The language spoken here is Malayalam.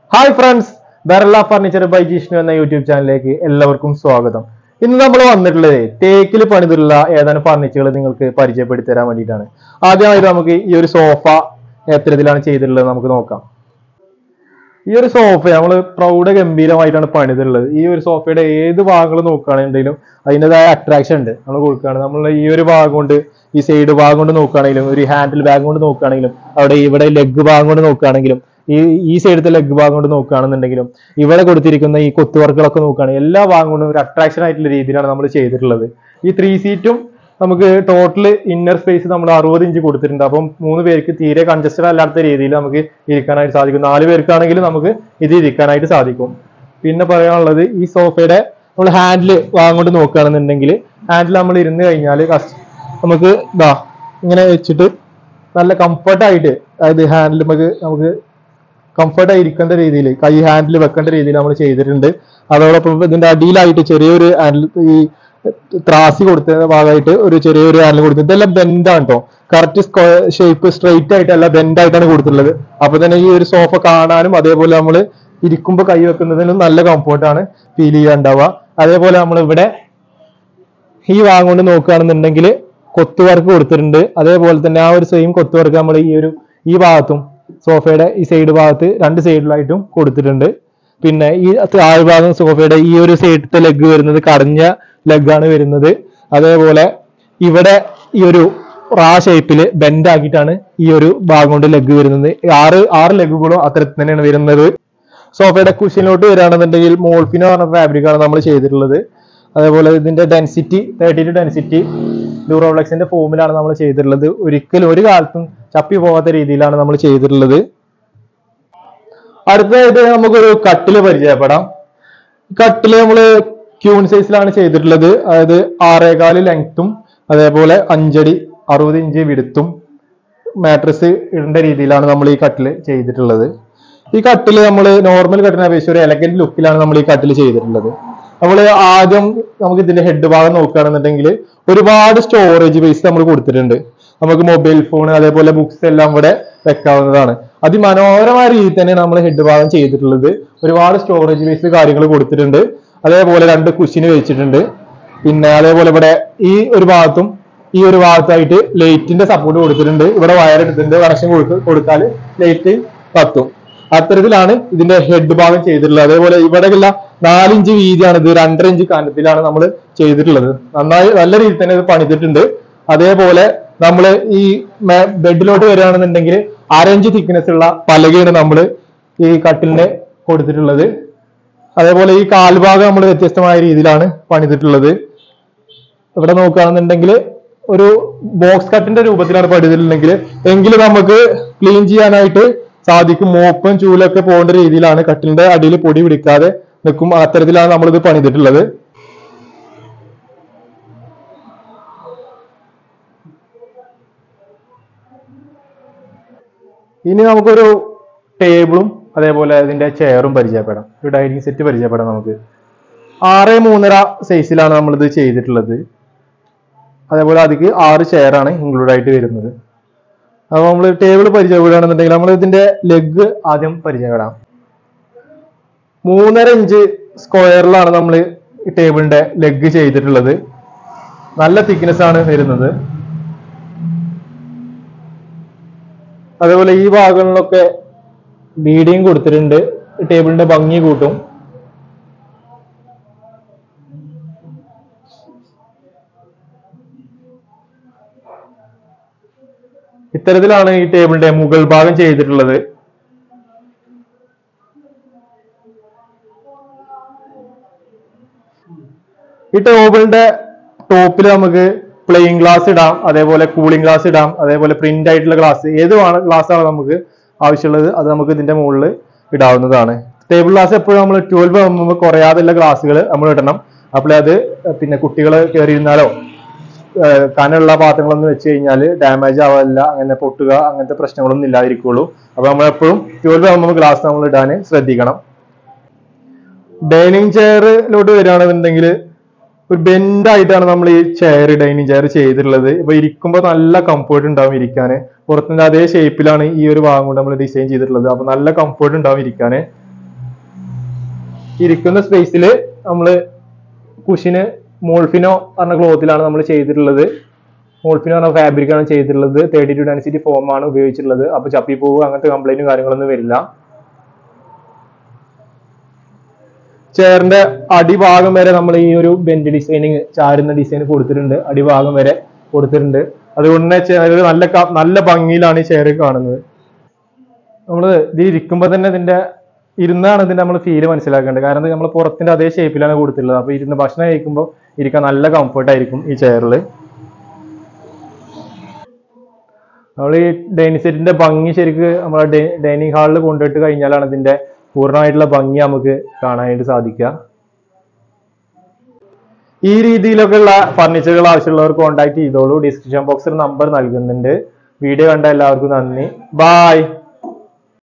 ഹായ് ഫ്രണ്ട്സ്, ബെർല ഫർണിച്ചർ ബൈ ജിഷ്ണു എന്ന യൂട്യൂബ് ചാനലിലേക്ക് എല്ലാവർക്കും സ്വാഗതം. ഇന്ന് നമ്മൾ വന്നിട്ടുള്ളത് തേക്കിൽ പണിതുള്ള ഏതാനും ഫർണിച്ചറുകൾ നിങ്ങൾക്ക് പരിചയപ്പെടുത്തി തരാൻ വേണ്ടിയിട്ടാണ്. ആദ്യമായിട്ട് നമുക്ക് ഈ ഒരു സോഫ എത്തരത്തിലാണ് ചെയ്തിട്ടുള്ളത് നമുക്ക് നോക്കാം. ഈ ഒരു സോഫ നമ്മൾ ഗംഭീരമായിട്ടാണ് പണിതുള്ളത്. ഈ ഒരു സോഫയുടെ ഏത് ഭാഗങ്ങൾ നോക്കുകയാണെങ്കിലും അതിൻ്റെതായ അട്രാക്ഷൻ ഉണ്ട് നമ്മൾ കൊടുക്കുകയാണ്. നമ്മൾ ഈ ഒരു ഭാഗം കൊണ്ട്, ഈ സൈഡ് ഭാഗം കൊണ്ട് നോക്കുകയാണെങ്കിലും, ഒരു ഹാൻഡിൽ ഭാഗം കൊണ്ട് നോക്കുകയാണെങ്കിലും, ഇവിടെ ലെഗ് ഭാഗം കൊണ്ട് നോക്കുകയാണെങ്കിലും, ഈ സൈഡത്തെ ലെഗ് ഭാഗം കൊണ്ട് നോക്കുകയാണെന്നുണ്ടെങ്കിലും, ഇവിടെ കൊടുത്തിരിക്കുന്ന ഈ കൊത്തു വർക്കുകളൊക്കെ നോക്കുകയാണെങ്കിൽ എല്ലാ ഭാഗം കൊണ്ടും ഒരു അട്രാക്ഷൻ ആയിട്ടുള്ള രീതിയിലാണ് നമ്മൾ ചെയ്തിട്ടുള്ളത്. ഈ 3 സീറ്റും നമുക്ക് ടോട്ടൽ ഇന്നർ സ്പേസ് നമ്മൾ 60 ഇഞ്ച് കൊടുത്തിട്ടുണ്ട്. അപ്പം 3 പേർക്ക് തീരെ കൺജസ്റ്റഡ് അല്ലാത്ത രീതിയിൽ നമുക്ക് ഇരിക്കാനായിട്ട് സാധിക്കും. 4 പേർക്കാണെങ്കിലും നമുക്ക് ഇത് ഇരിക്കാനായിട്ട് സാധിക്കും. പിന്നെ പറയാനുള്ളത്, ഈ സോഫയുടെ നമ്മൾ ഹാൻഡിൽ വാങ്ങോണ്ട് നോക്കുകയാണെന്നുണ്ടെങ്കിൽ, ഹാൻഡിൽ നമ്മൾ ഇരുന്ന് കഴിഞ്ഞാൽ നമുക്ക് ഇങ്ങനെ വെച്ചിട്ട് നല്ല കംഫർട്ടായിട്ട്, അതായത് ഹാൻഡിൽ നമുക്ക് കംഫർട്ടായി ഇരിക്കേണ്ട രീതിയിൽ, കൈ ഹാൻഡിൽ വെക്കേണ്ട രീതിയിൽ നമ്മൾ ചെയ്തിട്ടുണ്ട്. അതോടൊപ്പം ഇതിന്റെ അടിയിലായിട്ട് ചെറിയൊരു ഹാൻഡിൽ, ഈ ത്രാസി കൊടുത്ത ഭാഗമായിട്ട് ഒരു ചെറിയൊരു ഹാൻഡിൽ കൊടുത്തത്. ഇതെല്ലാം ബെൻഡാണ് കേട്ടോ, കറക്റ്റ് ഷേപ്പ് സ്ട്രെയിറ്റ് ആയിട്ടല്ല, ബെൻഡായിട്ടാണ് കൊടുത്തിട്ടുള്ളത്. അപ്പൊ തന്നെ ഈ ഒരു സോഫ കാണാനും അതേപോലെ നമ്മൾ ഇരിക്കുമ്പോൾ കൈ വെക്കുന്നതിനും നല്ല കംഫർട്ടാണ് ഫീൽ ചെയ്യാണ്ടാവുക. അതേപോലെ നമ്മൾ ഇവിടെ ഈ വാങ്ങുകൊണ്ട് നോക്കുകയാണെന്നുണ്ടെങ്കിൽ കൊത്തുവർക്ക് കൊടുത്തിട്ടുണ്ട്. അതേപോലെ തന്നെ ആ ഒരു സെയിം കൊത്തുവർക്ക് നമ്മൾ ഈ ഭാഗത്തും സോഫയുടെ ഈ സൈഡ് ഭാഗത്ത് 2 സൈഡിലായിട്ടും കൊടുത്തിട്ടുണ്ട്. പിന്നെ ഈ താഴ്ഭാഗം സോഫയുടെ ഈ ഒരു സൈഡത്തെ ലെഗ് വരുന്നത് കടഞ്ഞ ലെഗാണ് വരുന്നത്. അതേപോലെ ഇവിടെ ഈ ഒരു ഷേപ്പിൽ ബെൻഡ് ആക്കിയിട്ടാണ് ഈ ഒരു ഭാഗം കൊണ്ട് ലെഗ് വരുന്നത്. 6 ലെഗുകളും അത്തരത്തിൽ തന്നെയാണ് വരുന്നത്. സോഫയുടെ കുഷ്യനിലോട്ട് വരികയാണെന്നുണ്ടെങ്കിൽ മോൾഫിനോ പറഞ്ഞ ഫാബ്രിക്കാണ് നമ്മൾ ചെയ്തിട്ടുള്ളത്. അതേപോലെ ഇതിന്റെ ഡെൻസിറ്റി 32 ഡെൻസിറ്റി ഡ്യൂറോബ്ലെക്സിന്റെ ഫോമിലാണ് നമ്മൾ ചെയ്തിട്ടുള്ളത്. ഒരിക്കലും ഒരു കാലത്തും ചപ്പി പോകാത്ത രീതിയിലാണ് നമ്മൾ ചെയ്തിട്ടുള്ളത്. അടുത്തതായിട്ട് നമുക്കൊരു കട്ടില് പരിചയപ്പെടാം. കട്ടില് നമ്മൾ ക്യൂൺ സൈസിലാണ് ചെയ്തിട്ടുള്ളത്. അതായത് 6.25 ലെങ്ത്തും അതേപോലെ 5 അടി 60 ഇഞ്ച് വിടുത്തും മാട്രസ് ഇടേണ്ട രീതിയിലാണ് നമ്മൾ ഈ കട്ടില് ചെയ്തിട്ടുള്ളത്. ഈ കട്ടില് നമ്മൾ നോർമൽ കട്ടിലിനെ അപേക്ഷിച്ച് ഒരു എലഗന്റ് ലുക്കിലാണ് നമ്മൾ ഈ കട്ടില് ചെയ്തിട്ടുള്ളത്. നമ്മൾ ആദ്യം നമുക്ക് ഇതിന്റെ ഹെഡ് ഭാഗം നോക്കുകയാണെന്നുണ്ടെങ്കിൽ ഒരുപാട് സ്റ്റോറേജ് സ്പേസ് നമ്മൾ കൊടുത്തിട്ടുണ്ട്. നമുക്ക് മൊബൈൽ ഫോൺ അതേപോലെ ബുക്സ് എല്ലാം ഇവിടെ വെക്കാവുന്നതാണ്. അതിമനോഹരമായ രീതിയിൽ തന്നെ നമ്മൾ ഹെഡ് ഭാഗം ചെയ്തിട്ടുള്ളത്. ഒരുപാട് സ്റ്റോറേജ് സ്പേസ് കാര്യങ്ങൾ കൊടുത്തിട്ടുണ്ട്. അതേപോലെ 2 കുഷ്യന് വെച്ചിട്ടുണ്ട്. പിന്നെ അതേപോലെ ഇവിടെ ഈ ഒരു ഭാഗത്തായിട്ട് ലൈറ്റിന്റെ സപ്പോർട്ട് കൊടുത്തിട്ടുണ്ട്. ഇവിടെ വയർ എടുത്തിട്ടുണ്ട്, കണക്ഷൻ കൊടുത്താൽ ലൈറ്റ് കത്തും. അത്തരത്തിലാണ് ഇതിന്റെ ഹെഡ് ഭാഗം ചെയ്തിട്ടുള്ളത്. അതേപോലെ ഇവിടെയുള്ള 4 ഇഞ്ച് വീതിയാണ്, ഇത് 2.5 ഇഞ്ച് കനത്തിലാണ് നമ്മൾ ചെയ്തിട്ടുള്ളത്. നല്ല രീതിയിൽ തന്നെ ഇത് പണിതിട്ടുണ്ട്. അതേപോലെ നമ്മൾ ഈ ബെഡിലോട്ട് വരികയാണെന്നുണ്ടെങ്കിൽ 1/2 ഇഞ്ച് തിക്നെസ് ഉള്ള പലകയാണ് നമ്മൾ ഈ കട്ടിലിന് കൊടുത്തിട്ടുള്ളത്. അതേപോലെ ഈ കാൽഭാഗം നമ്മൾ വ്യത്യസ്തമായ രീതിയിലാണ് പണിതിട്ടുള്ളത്. ഇവിടെ നോക്കുകയാണെന്നുണ്ടെങ്കിൽ ഒരു ബോക്സ് കട്ടിന്റെ രൂപത്തിലാണ് പണിതിട്ടുണ്ടെങ്കിൽ എങ്കിലും നമുക്ക് ക്ലീൻ ചെയ്യാനായിട്ട് സാധിക്കും. മോപ്പും ചൂലൊക്കെ പോകേണ്ട രീതിയിലാണ്, കട്ടിലിന്റെ അടിയിൽ പൊടി പിടിക്കാതെ നിൽക്കും. അത്തരത്തിലാണ് നമ്മളിത് പണിതിട്ടുള്ളത്. ഇനി നമുക്കൊരു ടേബിളും അതേപോലെ ഇതിന്റെ ചെയറും പരിചയപ്പെടാം. ഒരു ഡൈനിങ് സെറ്റ് പരിചയപ്പെടാം. നമുക്ക് 6.3 സൈസിലാണ് നമ്മളിത് ചെയ്തിട്ടുള്ളത്. അതേപോലെ അതിക്ക് 6 ചെയറാണ് ഇൻക്ലൂഡ് ആയിട്ട് വരുന്നത്. അപ്പൊ നമ്മൾ ടേബിൾ പരിചയപ്പെടുകയാണെന്നുണ്ടെങ്കിൽ നമ്മൾ ഇതിന്റെ ലെഗ് ആദ്യം പരിചയപ്പെടാം. 3.5 ഇഞ്ച് സ്ക്വയറിലാണ് നമ്മൾ ഈ ടേബിളിന്റെ ലെഗ് ചെയ്തിട്ടുള്ളത്. നല്ല തിക്നെസ് ആണ് വരുന്നത്. അതേപോലെ ഈ ഭാഗങ്ങളിലൊക്കെ ബീഡിയും കൊടുത്തിട്ടുണ്ട്, ടേബിളിന്റെ ഭംഗി കൂട്ടും. ഇത്തരത്തിലാണ് ഈ ടേബിളിന്റെ മുകൾ ഭാഗം ചെയ്തിട്ടുള്ളത്. ഈ ടേബിളിന്റെ ടോപ്പിൽ നമുക്ക് പ്ലെയിൻ ഗ്ലാസ് ഇടാം, അതേപോലെ കൂളിംഗ് ഗ്ലാസ് ഇടാം, അതേപോലെ പ്രിന്റ് ആയിട്ടുള്ള ഗ്ലാസ്, ഏത് ഗ്ലാസ് ആണ് നമുക്ക് ആവശ്യമുള്ളത് അത് നമുക്ക് ഇതിന്റെ മുകളിൽ ഇടാവുന്നതാണ്. ടേബിൾ ഗ്ലാസ് എപ്പോഴും നമ്മൾ 12 mm കുറയാതെയുള്ള ഗ്ലാസുകൾ നമ്മൾ ഇടണം. അപ്പോൾ അത് പിന്നെ കുട്ടികൾ കയറിയിരുന്നാലോ കനുള്ള പാത്രങ്ങളൊന്നും വെച്ച് കഴിഞ്ഞാൽ ഡാമേജ് ആവില്ല, അങ്ങനെ പൊട്ടുക അങ്ങനത്തെ പ്രശ്നങ്ങളൊന്നും ഇല്ലാതിരിക്കുള്ളൂ. അപ്പൊ നമ്മൾ എപ്പോഴും 12 mm ഗ്ലാസ് നമ്മൾ ഇടാൻ ശ്രദ്ധിക്കണം. ഡൈനിങ് ചെയറിലോട്ട് വരികയാണെന്നുണ്ടെങ്കിൽ ഒരു ബെൻഡായിട്ടാണ് നമ്മൾ ഈ ഡൈനിങ് ചെയർ ചെയ്തിട്ടുള്ളത്. ഇപ്പൊ ഇരിക്കുമ്പോൾ നല്ല കംഫർട്ട് ഉണ്ടാവും ഇരിക്കാന്. പുറത്തിന്റെ അതേ ഷേപ്പിലാണ് ഈ ഒരു ഭാഗം കൊണ്ട് നമ്മൾ ഡിസൈൻ ചെയ്തിട്ടുള്ളത്. അപ്പൊ നല്ല കംഫർട്ട് ഉണ്ടാവും ഇരിക്കാന്. ഇരിക്കുന്ന സ്പേസിൽ നമ്മൾ കുഷിന് മോൾഫിനോ പറഞ്ഞ ക്ലോത്തിലാണ് നമ്മൾ ചെയ്തിട്ടുള്ളത്. മോൾഫിനോ പറഞ്ഞ ഫാബ്രിക് ആണ് ചെയ്തിട്ടുള്ളത്. 32 ഡെൻസിറ്റി ഫോം ആണ് ഉപയോഗിച്ചിട്ടുള്ളത്. അപ്പൊ ചപ്പിപ്പോവുക അങ്ങനത്തെ കംപ്ലൈന്റും കാര്യങ്ങളൊന്നും വരില്ല. ചെയറിന്റെ അടിഭാഗം വരെ നമ്മൾ ഈ ഒരു ബെൻഡ് ഡിസൈനിങ് ചാരുന്ന ഡിസൈൻ കൊടുത്തിട്ടുണ്ട്. അടിഭാഗം വരെ കൊടുത്തിട്ടുണ്ട്. അതുകൊണ്ട് തന്നെ ചെയർ നല്ല ഭംഗിയിലാണ് ഈ ചെയർ കാണുന്നത്. നമ്മൾ ഇത് ഇരിക്കുമ്പോൾ തന്നെ ഇരുന്നാണ് ഇതിന്റെ നമ്മൾ ഫീല് മനസ്സിലാക്കേണ്ടത്. കാരണം നമ്മൾ പുറത്തിന്റെ അതേ ഷേപ്പിലാണ് കൊടുത്തിട്ടുള്ളത്. അപ്പൊ ഇരുന്ന് ഭക്ഷണം കഴിക്കുമ്പോൾ ഇരിക്കാൻ നല്ല കംഫർട്ട് ആയിരിക്കും ഈ ചെയറിൽ. നമ്മൾ ഈ ഡൈനിങ് സെറ്റിന്റെ ഭംഗി ശരിക്ക് നമ്മളെ ഡൈനിങ് ഹാളിൽ കൊണ്ടുപോയിട്ട് കഴിഞ്ഞാലാണ് ഇതിന്റെ പൂർണ്ണമായിട്ടുള്ള ഭംഗി നമുക്ക് കാണാനായിട്ട് സാധിക്കുക. ഈ രീതിയിലൊക്കെയുള്ള ഫർണിച്ചറുകൾ ആവശ്യമുള്ളവർ കോൺടാക്ട് ചെയ്തോളൂ. ഡിസ്ക്രിപ്ഷൻ ബോക്സിൽ നമ്പർ നൽകുന്നുണ്ട്. വീഡിയോ കണ്ട എല്ലാവർക്കും നന്ദി. ബൈ.